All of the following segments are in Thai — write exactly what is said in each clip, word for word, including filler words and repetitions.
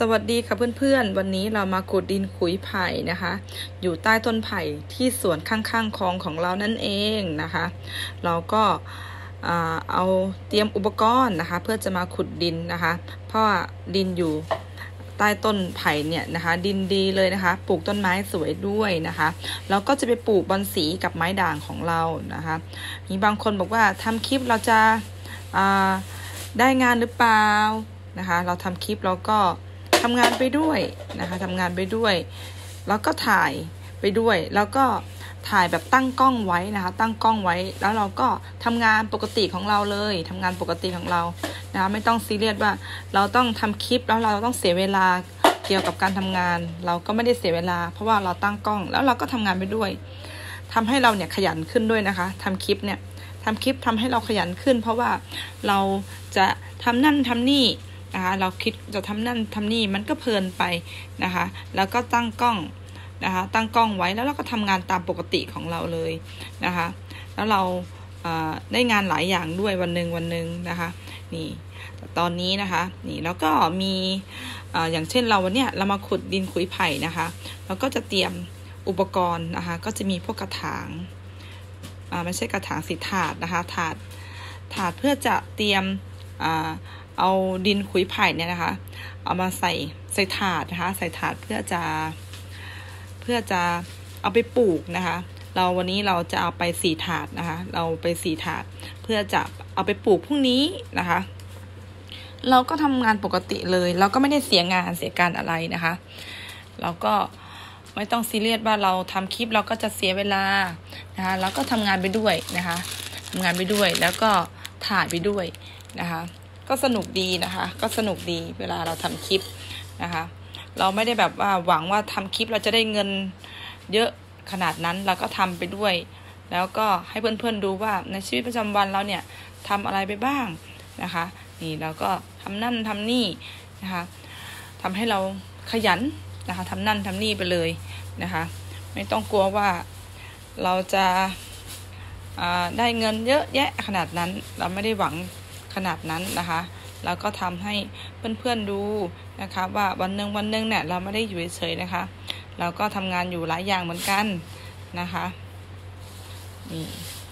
สวัสดีค่ะเพื่อนๆวันนี้เรามาขุดดินขุยไผ่นะคะอยู่ใต้ต้นไผ่ที่สวนข้างๆคลองของเรานั่นเองนะคะเราก็เอาเตรียมอุปกรณ์นะคะเพื่อจะมาขุดดินนะคะเพราะว่าดินอยู่ใต้ต้นไผ่เนี่ยนะคะดินดีเลยนะคะปลูกต้นไม้สวยด้วยนะคะแล้วก็จะไปปลูกบอนสีกับไม้ด่างของเรานะคะมีบางคนบอกว่าทำคลิปเราจะได้งานหรือเปล่านะคะเราทำคลิปเราก็ทำงานไปด้วยนะคะทำงานไปด้วยแล้วก็ถ่ายไปด้วยแล้วก็ถ่ายแบบตั้งกล้องไว้นะคะตั้งกล้องไว้แล้วเราก็ทำงานปกติของเราเลยทำงานปกติของเรานะคะไม่ต้องซีเรียสว่าเราต้องทำคลิปแล้วเราต้องเสียเวลาเกี่ยวกับการทำงานเราก็ไม่ได้เสียเวลาเพราะว่าเราตั้งกล้องแล้วเราก็ทำงานไปด้วยทำให้เราเนี่ยขยันขึ้นด้วยนะคะทำคลิปเนี่ยทำคลิปทำให้เราขยันขึ้นเพราะว่าเราจะทำนั่นทำนี่นะคะเราคิดจะทำนั่นทำนี่มันก็เพลินไปนะคะแล้วก็ตั้งกล้องนะคะตั้งกล้องไว้แล้วเราก็ทำงานตามปกติของเราเลยนะคะแล้วเราได้งานหลายอย่างด้วยวันหนึ่งวันหนึ่งนะคะนี่ตอนนี้นะคะนี่แล้วก็มีอย่างเช่นเราวันเนี้ยเรามาขุดดินขุยไผ่นะคะเราก็จะเตรียมอุปกรณ์นะคะก็จะมีพวกกระถางไม่ใช่กระถางสิถาดนะคะถาดถาดเพื่อจะเตรียมเอาดินขุยไผ่เนี่ยนะคะเอามาใส่ใส่ถาดนะคะใส่ถาดเพื่อจะเพื่อจะเอาไปปลูกนะคะเราวันนี้เราจะเอาไปสี่ถาดนะคะเราไปสี่ถาดเพื่อจะเอาไปปลูกพรุ่งนี้นะคะเราก็ทำงานปกติเลยเราก็ไม่ได้เสียงานเสียการอะไรนะคะเราก็ไม่ต้องซีเรียสว่าเราทำคลิปเราก็จะเสียเวลานะคะแล้วก็ทำงานไปด้วยนะคะทำงานไปด้วยแล้วก็ถ่ายไปด้วยนะคะก็สนุกดีนะคะก็สนุกดีเวลาเราทำคลิปนะคะเราไม่ได้แบบว่าหวังว่าทำคลิปเราจะได้เงินเยอะขนาดนั้นเราก็ทำไปด้วยแล้วก็ให้เพื่อนๆดูว่าในชีวิตประจำวันเราเนี่ยทำอะไรไปบ้างนะคะนี่เราก็ทำนั่นทำนี่นะคะทำให้เราขยันนะคะทำนั่นทำนี่ไปเลยนะคะไม่ต้องกลัวว่าเราจะได้เงินเยอะแยะขนาดนั้นเราไม่ได้หวังขนาดนั้นนะคะแล้วก็ทำให้เพื่อนๆดูนะคะว่าวันหนึ่งวันหนึ่งเนี่ยเราไม่ได้อยู่เฉยๆนะคะเราก็ทำงานอยู่หลายอย่างเหมือนกันนะคะนี่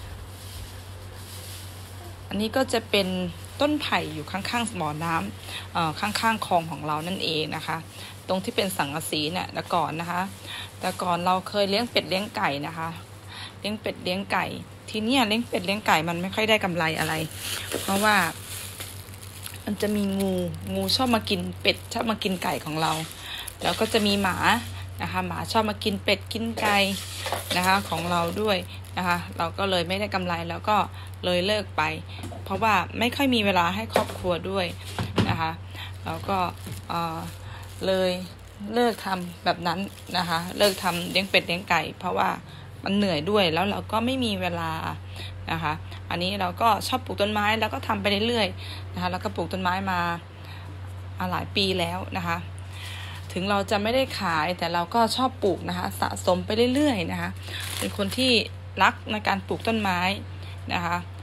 อันนี้ก็จะเป็นต้นไผ่อยู่ข้างๆบ่อน้ำเอ่อข้างๆคลองของเรานั่นเองนะคะตรงที่เป็นสังกะสีเนี่ยแต่ก่อนนะคะแต่ก่อนเราเคยเลี้ยงเป็ดเลี้ยงไก่นะคะเลี้ยงเป็ดเลี้ยงไก่ทีนี้เลี้ยงเป็ดเลี้ยงไก่มันไม่ค่อยได้กำไรอะไรเพราะว่ามันจะมีงูงูชอบมากินเป็ดชอบมากินไก่ของเราแล้วก็จะมีหมานะคะหมาชอบมากินเป็ดกินไก่นะคะของเราด้วยนะคะเราก็เลยไม่ได้กำไรแล้วก็เลยเลิกไปเพราะว่าไม่ค่อยมีเวลาให้ครอบครัวด้วยนะคะแล้วก็เอ่อเลยเลิกทำแบบนั้นนะคะเลิกทำเลี้ยงเป็ดเลี้ยงไก่เพราะว่ามันเหนื่อยด้วยแล้วเราก็ไม่มีเวลานะคะอันนี้เราก็ชอบปลูกต้นไม้แล้วก็ทำไปเรื่อยๆนะคะแล้วก็ปลูกต้นไม้มาหลายปีแล้วนะคะถึงเราจะไม่ได้ขายแต่เราก็ชอบปลูกนะคะสะสมไปเรื่อยๆนะคะเป็นคนที่รักในการปลูกต้นไม้นะคะ